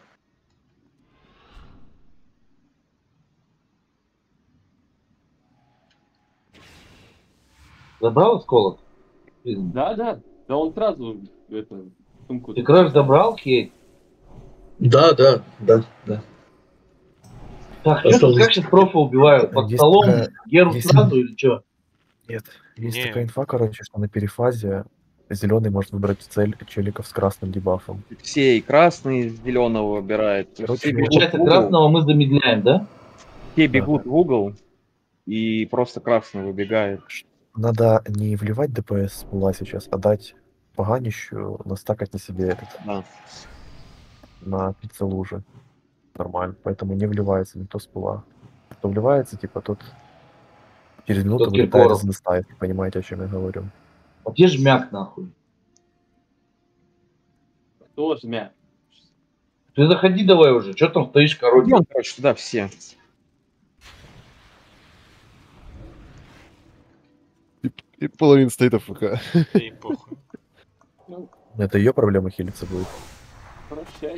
Забрал осколок? Да, да. Да он сразу это, сумку. Ты кровь забрал, Кейт? Да, да, да, да. Так, что тут, Осталось- как сейчас профа убивают? Под Есть столом? такая- Геру есть- сразу или что? Нет, есть Не. такая инфа, короче, что на перефазе зеленый может выбрать цель челиков с красным дебафом. Все, и красный из зеленого выбирает. То есть Короче, все бегут Получается, в угол, красного мы замедляем, да? все бегут в угол, и просто красный выбегает. Надо не вливать ДПС с пула сейчас, а дать поганищу настакать на себе этот, Да. на пиццелуже. Нормально, поэтому не вливается никто с пула. Кто вливается, типа, тот через минуту Тот вылетает Киркоров. из инста, если понимаете, о чем я говорю. А где жмяк, нахуй? Кто жмя? Ты заходи давай уже, что там стоишь, короче? Идем, короче, туда все. И половина стоит АФК. И похуй. Это ее проблема хилиться будет. Прощай.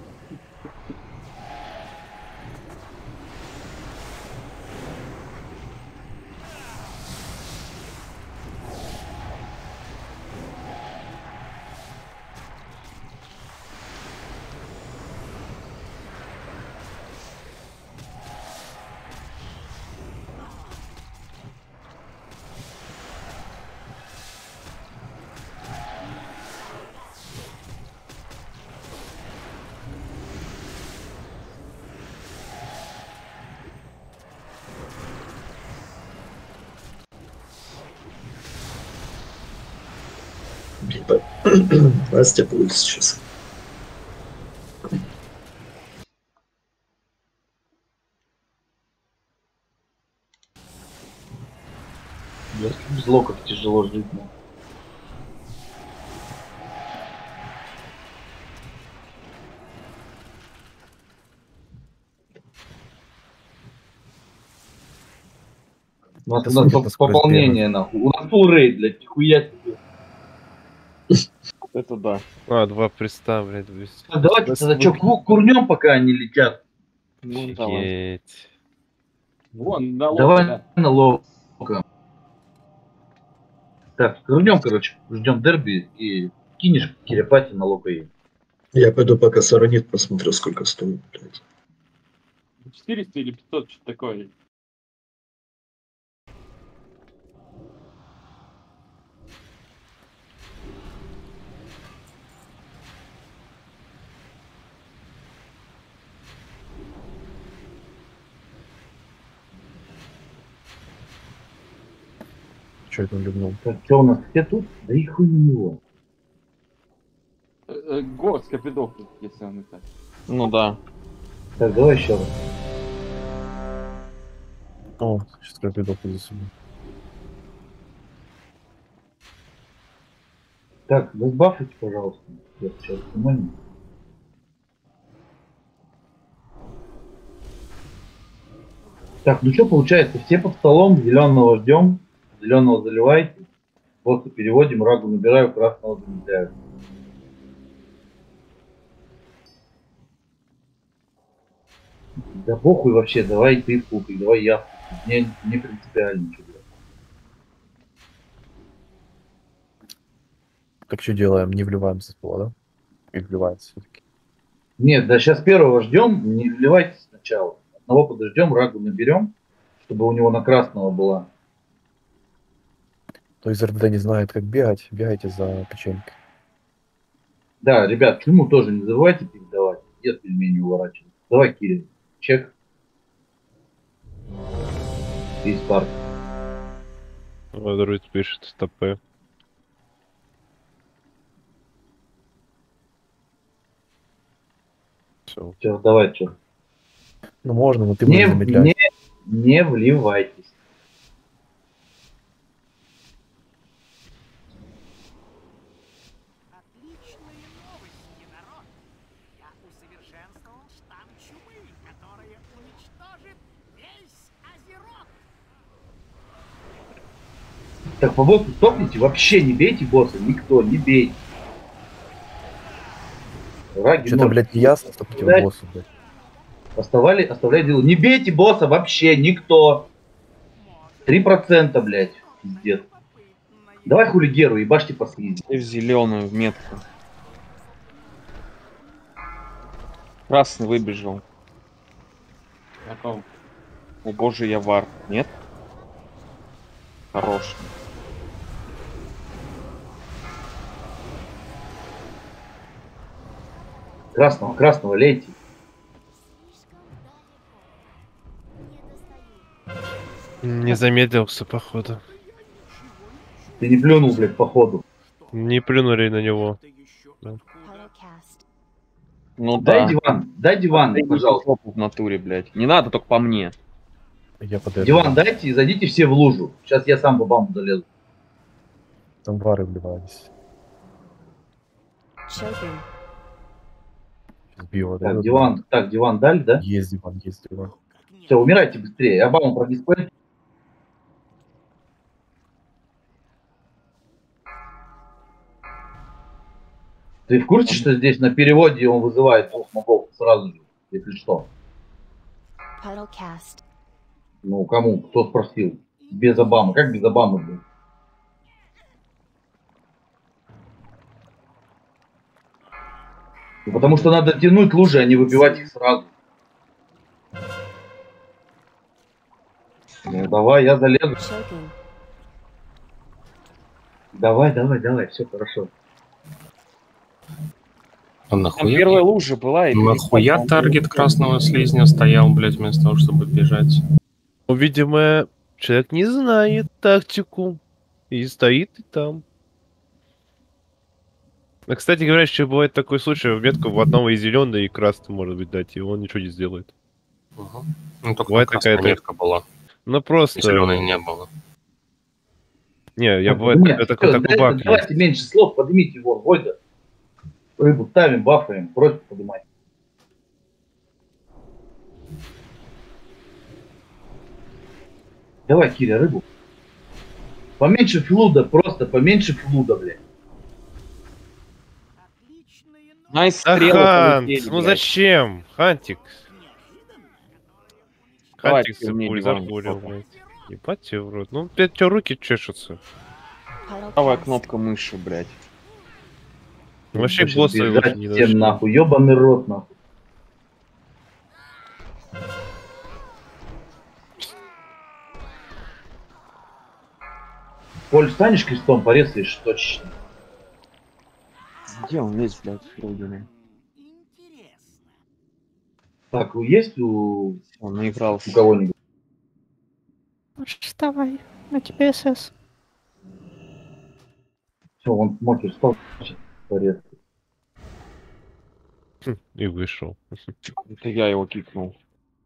Либо Настя будет сейчас. Без локов тяжело жить, ну. У нас, Это у нас супер по- на скорость пополнение, нахуй. У нас full рейд, блядь, нихуя себе. Это да. А, два приста, блядь, двести. Так, давайте Нас тогда что, вы- курнем, пока они летят. Ну, давай. Офигеть. Вон, на Давай лодке. на лока. Так, курнем, короче, ждем дерби и кинешь Кирипати на лока и. Я пойду пока саранит посмотрю, сколько стоит, блядь. четыреста или пятьсот, что-то такое. Че это он любнул? Так, что у нас все тут? Да и хуй на него. Э, э, Го, Скопидов, если он это. Ну да. Так, давай еще раз. О, сейчас как видок за собой. Так, разбафайте, пожалуйста. Я сейчас внимание. Так, ну что получается? Все под столом, зеленого ждем, зеленого заливайте. Просто переводим, рагу набираю, красного замедляю. Да похуй вообще, давай ты фукай, давай я фукай. Мне не принципиально ничего. Так что делаем? Не вливаемся с пола, да? Или вливается все-таки? Нет, да сейчас первого ждем, не вливайтесь сначала. Одного подождем, рагу наберем, чтобы у него на красного была. То есть РД не знает, как бегать, бегайте за печенькой. Да, ребят, чуму тоже не забывайте передавать. И от пельмени уворачивать. Давай, Кирилл, чек. И старт. Друид пишет ТП. Все. Все, давай, что. Ну можно, но ты Не, будешь замедлять. не, не вливайтесь. Так, по боссу стопните, вообще не бейте босса, никто, не бейте. Раги Что-то, ноль. блядь, не ясно, что по Блядь. боссу, блядь. Оставали, оставляй дело. Не бейте босса вообще, никто. Три процента, блядь, пиздец. Давай хулигеру, ебашьте по слизи. И в зеленую в метку. Красный выбежал. Каком? О боже, я вар. Нет? Хорош. Красного, красного лейте. Не замедлился, походу. Ты не плюнул, блядь, походу. Не плюнули на него. Ну Дай да. диван, дай диван, Дай мне пожалуйста. жопу в натуре, блядь. Не надо, только по мне. Я подойду. Диван дайте и зайдите все в лужу. Сейчас я сам по баму залезу. Там вары вливались. Сбила, да? Так, диван, так, диван дали, да? Есть диван, есть диван. Все, умирайте быстрее. Я баму продиспель. Ты в курсе, что здесь на переводе он вызывает двух мобов сразу же, если что? Ну, кому? Кто спросил? Без Обамы. Как без Обамы был? Ну, потому что надо тянуть лужи, а не выбивать их сразу. Ну, давай, я залезу. Давай, давай, давай, все хорошо. А Там нахуя? первая лужа была, и Нахуя перестал. таргет красного слизня стоял, блядь, вместо того, чтобы бежать? Ну, видимо, человек не знает тактику. И стоит и там. А, кстати говоря, еще бывает такой случай, в метку в одного и зеленый, и красный может быть дать, и он ничего не сделает. Угу. Ну, только Бывает красная какая-то- метка была, Ну просто... и зеленой не было. Не, я Так, бывает нет, такой, такой, всё, такой да, баг есть. давайте меньше слов, поднимите его, Войда. Рыбу ставим, бафаем, просьбу поднимать. Давай, Киря, рыбу. Поменьше флуда, просто поменьше флуда, блядь. Найс, Да, стрелы Хант, полетели, ну блядь. зачем? Хантик. Давай, Хантик ты мне запуль, диван запулил, высоко. блядь. Ебать тебе в рот. Ну, опять у тебя руки чешутся. Правая кнопка мыши, блядь. Ну, вообще Больше босса бежать лучше не всем зашли. нахуй, ёбаный рот, нахуй. Коль, станешь крестом, порезаешь точечно. Где он есть, блядь, Филдина? Так, есть у, Он наигрался. у кого-нибудь? Вставай, на тебе СС. Все, он мокер стал, порез. Хм, и вышел. Это я его кикнул.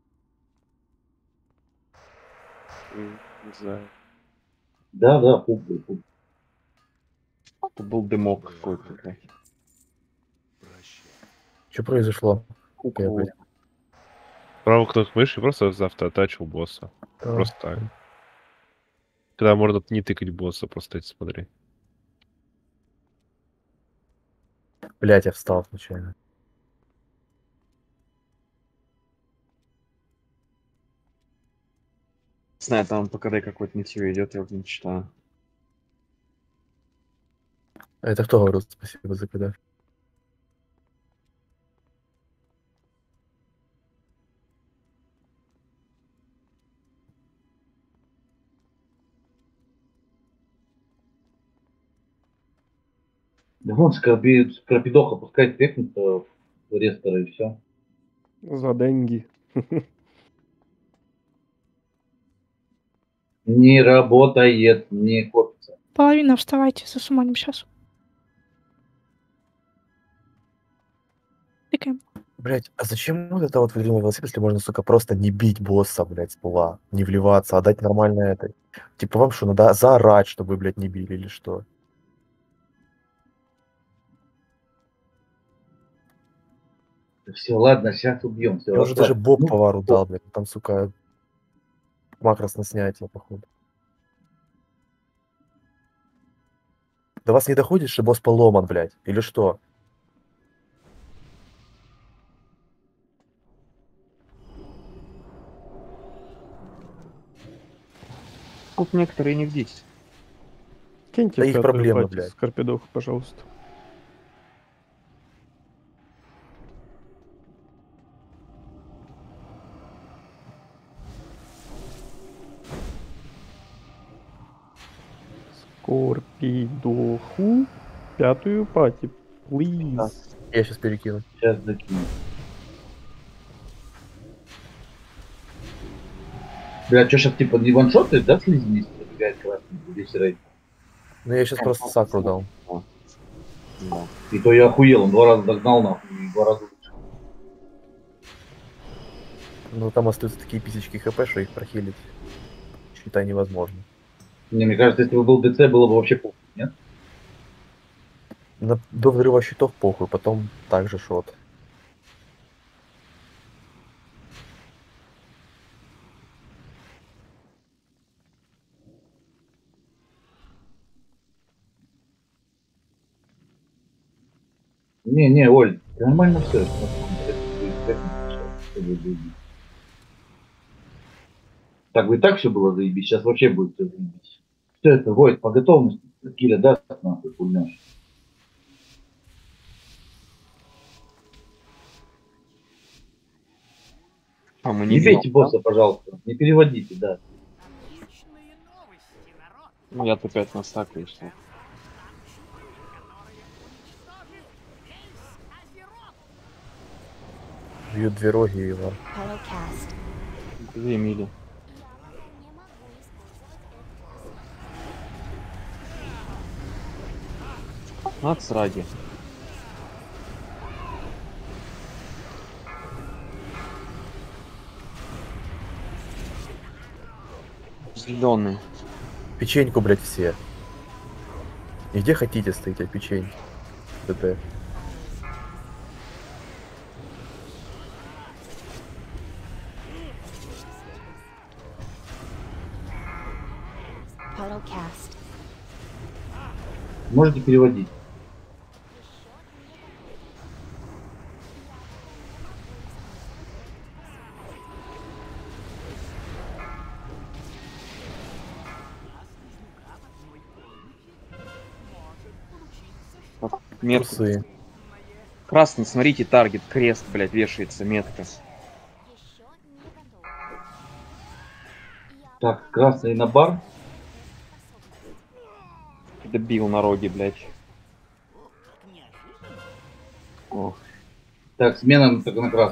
Не знаю. Да, да, пуп, был, пуп. Это был дымок какой-то, блядь. Что произошло? Хук Я его. опять- Правый кнопку мыши просто завтоатачил босса. А, Просто так. Когда можно не тыкать босса, просто это смотри. Блядь, я встал случайно. Не знаю, там по КД какой-то нитье идет, я вот не читаю. А это кто говорил? Спасибо за когда. Да вон, скорби, скорпидоха, пускай тыкнет в рестора и все. За деньги. Не работает, не копится. Половина, вставайте, засуманим сейчас. Тыкаем. Блять, а зачем вот это вот выдвинул велосипед, если можно, сука, просто не бить босса, блядь, с пула, не вливаться, а дать нормально это. Типа вам что, надо заорать, чтобы, блядь, не били или что? Все, ладно, сейчас убьем. Все, Я уже даже боб повару дал, блядь, там, сука, макрос на снятие, походу. До вас не доходит, что босс поломан, блядь? Или что? Тут некоторые не в десять. Киньте Да их пятую проблемы, пати блядь. Скорпидох, пожалуйста. Скорпидоху пятую пати, please. Я сейчас перекину. Сейчас закину. Бля, что сейчас типа не ваншоты, да, слизни пробегает красный, весь рейд? Ну я сейчас просто сакру дал. Да. И то я охуел, он два раза догнал нахуй, и два раза лучше. Ну там остаются такие писечки хп, что их прохилить, считай, невозможно. Не, мне кажется, если бы был ДЦ, было бы вообще похуй, нет? На- до взрыва щитов похуй, потом также шот. Не, не, Оль, нормально все. Так бы и так все было заебись, сейчас вообще будет все заебись. Все это, Войт, по готовности, Киля даст нахуй пульнешь. А мы Не не бейте бьем, босса, пожалуйста, не переводите, да. Ну, я опять на стак вышел. Бьют две роги и его. Две мили. Нац ради. Зеленый. Печеньку, блядь, все. И где хотите стоите, печеньки. ТТ. Можете переводить. Метка. Трусы. Красный, смотрите, таргет, крест, блядь, вешается, метка. Так, красный на бар. Добил на роге, блядь. О. Так, смена на, на красный.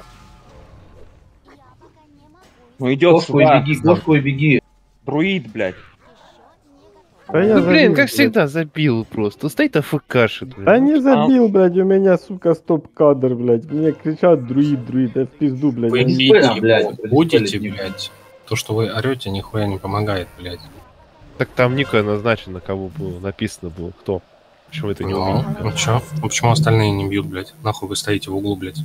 Ну идет Кошку и сюда. беги, кошку и беги. Друид, блядь. Да я Ну, блин, забил, как блядь. всегда, забил просто. Стоит АФКшит. Да не забил, блядь, у меня, сука, стоп-кадр, блядь. Мне кричат друид, друид, я в пизду, блядь. Вы я не- бить дисплея, его блядь, будете, дисплея. блядь. То, что вы орете, нихуя не помогает, блядь. Так там Ника назначено, кого было, написано было, кто. Почему это не Ну, увидел? ну чё? Ну почему остальные не бьют, блядь? Нахуй вы стоите в углу, блядь?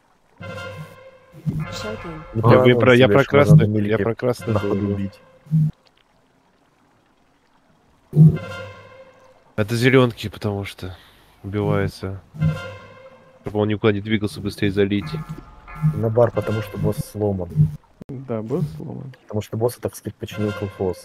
Я, вы про, я про красный, я милике про красный на ходу был. бить. Это зеленки, потому что убивается. Чтобы он никуда не двигался, быстрее залить. На бар, потому что босс сломан. Да, босс сломан. Потому что босса, так сказать, починил колхоз.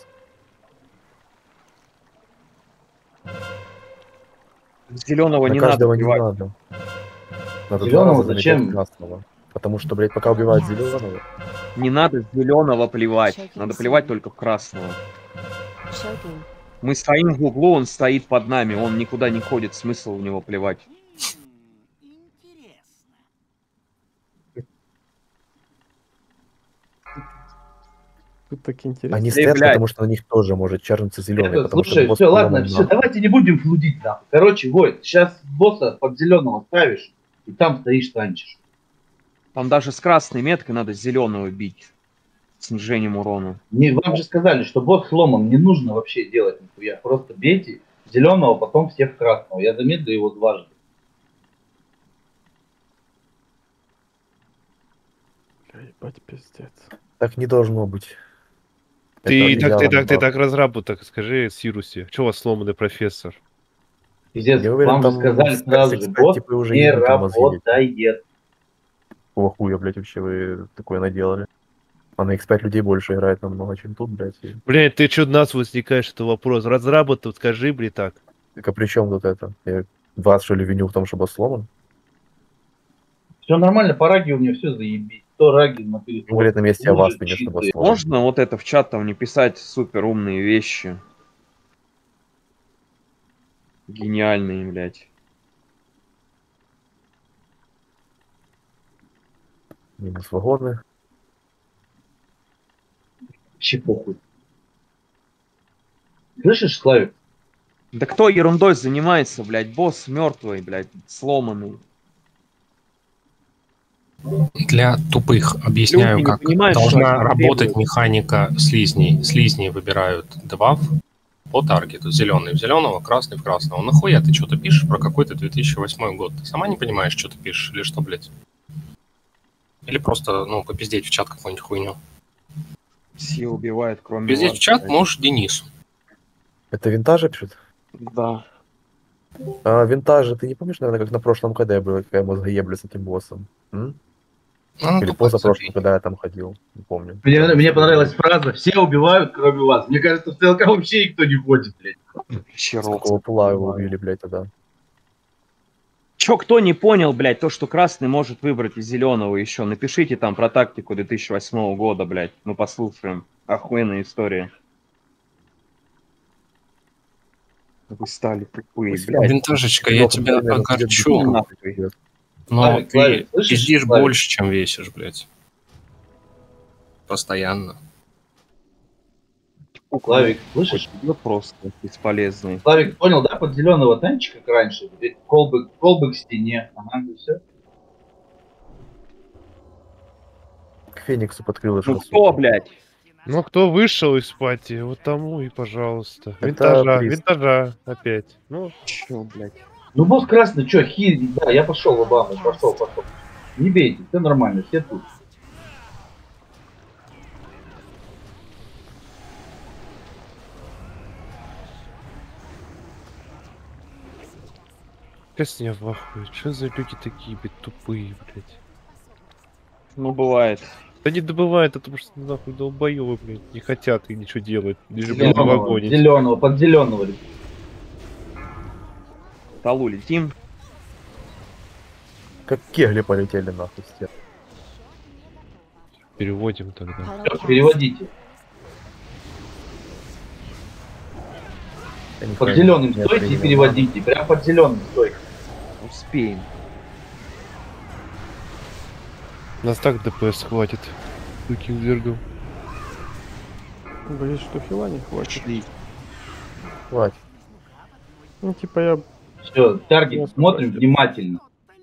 Зеленого На не каждого надо не убивать. надо. Надо два Зелёного раза замечать зачем? красного. Потому что, блядь, пока убивают зеленого, Не надо зеленого плевать. Надо плевать только в красного. Мы стоим в углу, он стоит под нами, он никуда не ходит, смысл у него плевать. Тут так интересно. они Эй, стоят, блядь. потому что на них тоже может чарнуться зеленый. Это, Потому слушай, что босс все, ладно, поломан все, нахуй. давайте не будем флудить, нахуй. Короче, Войт, сейчас босса под зеленого ставишь, и там стоишь, танчишь. Там даже с красной меткой надо зеленого бить. Снижением урона. Не, вам же сказали, что босс сломан, не нужно вообще делать нихуя. Просто бейте зеленого, потом всех красного. Я замедлю его дважды. Бля, ебать, пиздец. Так не должно быть. Ты Это так, ты идеально так, ты баг. так разрабу так скажи Сирусе. Че у вас сломанный профессор? Пиздец, Я уверен, вам же там сказали с сразу Тактикс же, бот типы уже не ебут в мозги. работает. Какого хуя, блядь, вообще вы такое наделали? А на икс пять людей больше играет намного, чем тут, блядь. и- Блядь, ты чё нас возникаешь, это вопрос? Разраба тут скажи, блядь, так. Так а при чем тут это? Я вас, что ли, виню в том, что бас сломан? Все нормально, по раге у меня все заебись. То раги на В переход. конкретном месте я вас Лужи виню, что бас чистые. сломан. Можно вот это в чат там не писать супер умные вещи? Гениальные, блядь. Минус свободны. Вообще похуй. Слышишь, Славик? Да кто ерундой занимается, блядь? Босс мертвый, блядь, сломанный. Для тупых объясняю, Люди не как понимают, что должна они работать требуют. механика слизней. Слизни выбирают девав по таргету. Зеленый в зеленого, красный в красного. Нахуя ты что-то пишешь про какой-то две тысячи восьмой год? Ты сама не понимаешь, что ты пишешь или что, блядь? Или просто, ну, попиздеть в чат какую-нибудь хуйню. Все убивают, кроме Пиздеть вас, в чат блядь. можешь Денису. Это винтажи пишут? Да. А, винтажи, ты не помнишь, наверное, как на прошлом КД было, какая мозгоебля с этим боссом? М? Ну, Или тупо позапрошлом, когда я там ходил, не помню. Мне, мне понравилась фраза «Все убивают, кроме вас». Мне кажется, в ЦЛК вообще никто не ходит, блядь. С какого пула его убили, блядь, тогда? Чё, кто не понял, блядь, то, что красный может выбрать из зеленого еще? Напишите там про тактику две тысячи восьмого года, блядь. Мы послушаем. Охуенная история. Вы стали тупые, блядь. Винтажечка, я тебя огорчу. Нахуй. Но Славик, ты Славик, слышишь, пиздишь Славик? больше, чем весишь, блядь. Постоянно. Славик, слышишь? Ну просто бесполезный. Славик, понял, да, под зеленого танчика, как раньше? Ведь Колбы, колбы к стене. Ага, и все. К Фениксу подкрылышко. Ну кто, блядь? Ну, кто вышел из пати, вот тому и пожалуйста. Это Винтажа, приз. винтажа опять. Ну, Чё, блядь? Ну, босс красный, что, хиль, да, я пошел в Обаму, пошел, пошел. Не бейте, все нормально, все тут. кажется, я в ахуе. Что за люди такие, блядь, тупые, блядь? Ну бывает. Да не добывают, это потому что нахуй долбоёбы, блядь, не хотят и ничего делать. Лишь бы Зеленого, вагонить. зеленого, под зеленого. Талу летим. Как кегли полетели нахуй стен. Переводим тогда. Всё, переводите. Я не Под знаю, зеленым не стойте и принял. переводите. Прям под зеленым стойте. Успеем. Нас так ДПС хватит. Таким вергом. Боюсь, что хила не хватит. Хватит. Ну, типа я... Все, таргет смотрим внимательно.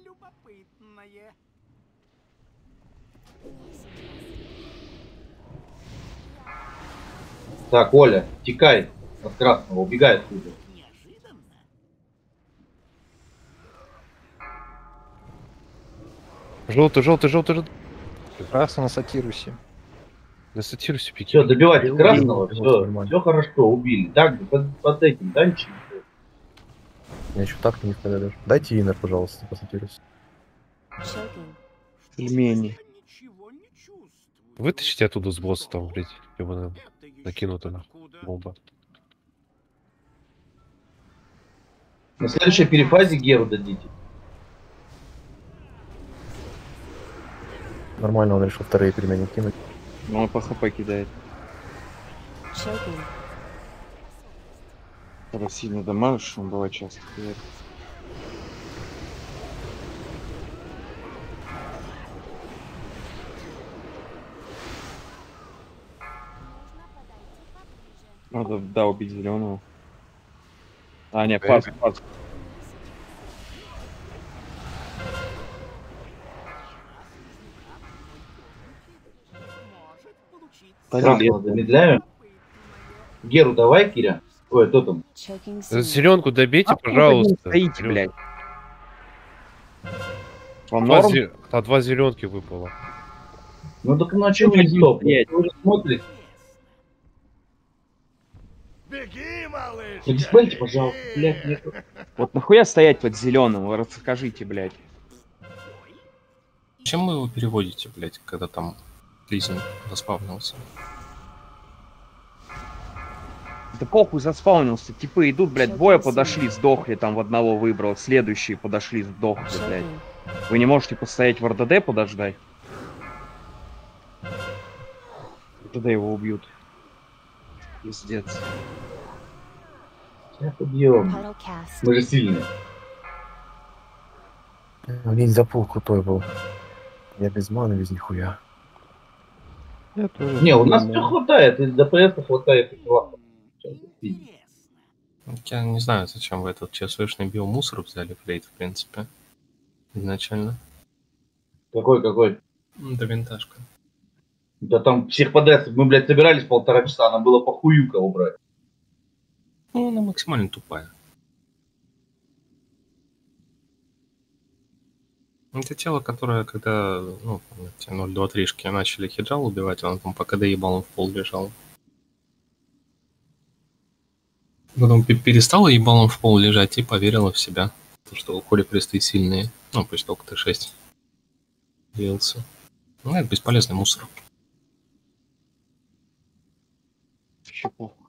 Так, Оля, текай от красного, убегай отсюда. Желтый, желтый, желтый, желтый. Красный на сатирусе. На сатирусе пики. Все, добивайте Убил, красного, убил, все, нормально. все хорошо, убили. Так, под, под этим, танчиком. Я еще так не сказал даже. Дайте инер, пожалуйста, посмотрюсь. Пельмени. Вытащите оттуда с босса там, блядь. Его на... накинуто на бомба. На следующей перефазе Геру дадите. Нормально, он решил вторые перемены кинуть. Ну он по хп кидает. Когда сильно дамажишь, он бывает часто кидает. Надо, да, убить зеленого. А, нет, пас, пас. Красного замедляю. Геру давай, Киря. Ой, кто там? Зеленку добейте, А, пожалуйста. стоите, Зелёнку. блядь. Вам Два норм? зе- А два зеленки выпало. Ну так ну а чё вы не стоп? Вы уже смотрите? Диспельте, пожалуйста, блядь, нету. Вот нахуя стоять под зеленым? Вы расскажите, блядь. Чем вы его переводите, блядь, когда там слизень заспавнился? Да похуй заспаунился. Типы идут, блядь, двое подошли, сдохли, там в одного выбрал, следующие подошли, сдохли, блядь. Вы не можете постоять в эр дэ дэ подождать? Тогда его убьют. Пиздец. Сейчас убьем. Мы же сильные. Блин, запул крутой был. Я без маны, без нихуя. Я тоже. Не, у нас все хватает, из дэ пэ эс хватает и классов. Я не знаю, зачем вы этот ЧСВшный биомусор взяли, блядь, в принципе. Изначально. Какой, какой? Да винтажка. Да там всех подряд, мы, блядь, собирались полтора часа, нам было похую кого брать. Ну, она максимально тупая. Это тело, которое, когда, ну, помните, ноль два тришки начали хиджал убивать, он там по ка дэ ебалом в пол лежал. Потом перестала ебалом в пол лежать и поверила в себя. То, что холи присты сильные. Ну, пусть только тэ шесть делался. Ну, это бесполезный мусор. Вообще похуй.